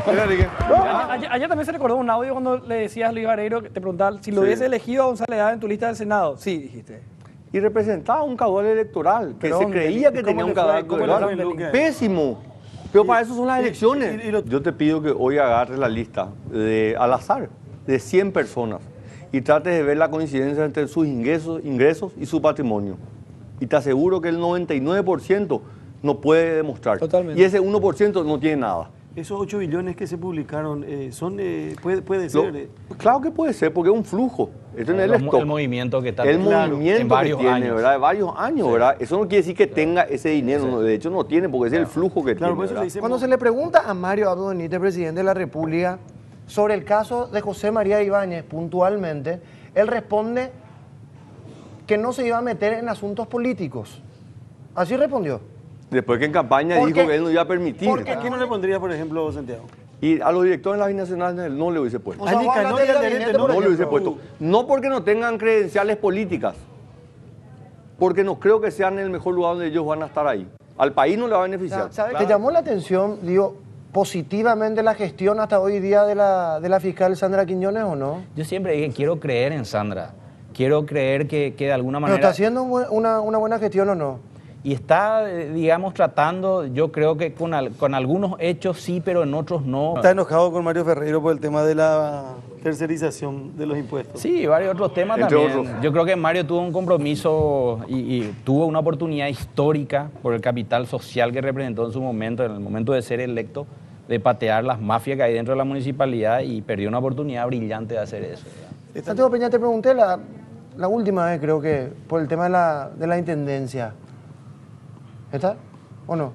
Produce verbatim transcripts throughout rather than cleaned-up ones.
Ayer, ayer también se recordó un audio cuando le decías a Luis Vareiro, que te preguntaba si lo Sí. hubiese elegido a González Edad en tu lista del Senado. Sí, dijiste. Y representaba un caudal electoral, que Perdón, se creía que ¿cómo tenía le un fue? caudal ¿Cómo le fue, electoral. Luque? Pésimo. Pero para eso son las y- elecciones. y- y lo- Yo te pido que hoy agarres la lista de, al azar de cien personas y trates de ver la coincidencia entre sus ingresos, ingresos y su patrimonio. Y te aseguro que el noventa y nueve por ciento no puede demostrar. Totalmente. Y ese uno por ciento no tiene nada. Esos ocho billones que se publicaron, eh, son, eh, puede, puede Lo- ser. eh, claro que puede ser, porque es un flujo. Esto no es el Los mo- stock. el movimiento que está El claro, movimiento en que varios tiene, años. ¿verdad? De varios años, Sí. ¿verdad? Eso no quiere decir que tenga ese dinero, no, de hecho no tiene, porque es el flujo que Claro, tiene, por eso le ¿verdad? decimos- Cuando se le pregunta a Mario Abdo Benítez, presidente de la República, sobre el caso de José María Ibáñez puntualmente, él responde que no se iba a meter en asuntos políticos. Así respondió. Después que en campaña Porque- dijo que él no iba a permitir. porque- ¿A quién no le pondría, por ejemplo, Santiago? Y a los directores de las binacionales no le hubiese puesto. O sea, A vos Nicanor hablaste y del Alderete, gabinete, no, por No le hubiese ejemplo. puesto. No porque no tengan credenciales políticas, porque no creo que sean el mejor lugar donde ellos van a estar ahí. Al país no le va a beneficiar. ¿Sabe? ¿Te llamó la atención, digo, positivamente la gestión hasta hoy día de la, de la fiscal Sandra Quiñones o no? Yo siempre dije, quiero creer en Sandra. Quiero creer que, que de alguna ¿Pero manera... está haciendo un buen- una, una buena gestión o no? Y está, eh, digamos, tratando, yo creo que con, al- con algunos hechos sí, pero en otros no. Está enojado con Mario Ferreiro por el tema de la tercerización de los impuestos. Sí, varios otros temas Entre también. otros. Yo creo que Mario tuvo un compromiso y, y tuvo una oportunidad histórica por el capital social que representó en su momento, en el momento de ser electo, de patear las mafias que hay dentro de la municipalidad y perdió una oportunidad brillante de hacer eso. Santiago Peña, te pregunté la, la última vez, creo que, por el tema de la, de la intendencia. ¿Está? ¿O no?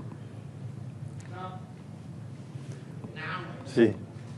Sí.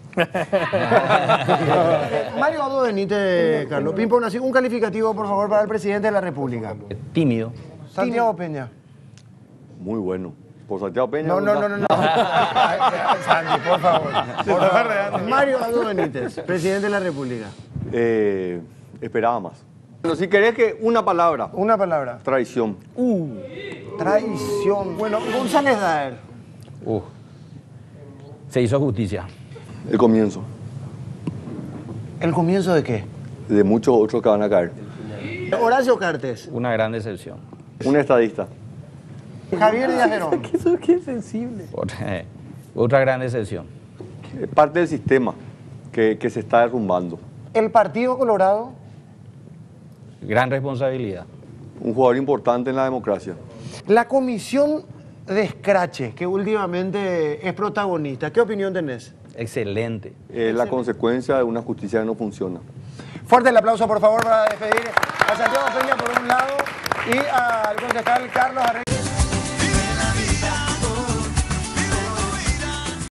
Mario Abdo Benítez, Carlos Pimpa, una- un calificativo, por favor, para el presidente de la República. Tímido. Santiago Peña. Muy bueno. Por Santiago Peña. No, no, no, no. no. Ay, ay, Santi, por favor. Por favor. Mario Abdo Benítez, presidente de la República. Eh, esperaba más. Pero si querés que una palabra, Una palabra. traición. Traición. Bueno, González Daer. Uh, se hizo justicia. El comienzo ¿El comienzo de qué? de muchos otros que van a caer. Horacio Cartes. Una gran decepción. Un estadista. Javier Díaz Herón. Qué sensible. Otra, otra gran decepción. Es parte del sistema que, que se está derrumbando. El Partido Colorado. Gran responsabilidad. Un jugador importante en la democracia. La comisión de escrache, que últimamente es protagonista. ¿Qué opinión tenés? Excelente. Es la consecuencia de una justicia que no funciona. Fuerte el aplauso, por favor, para despedir a Santiago Peña por un lado y al concejal Carlos Arregui.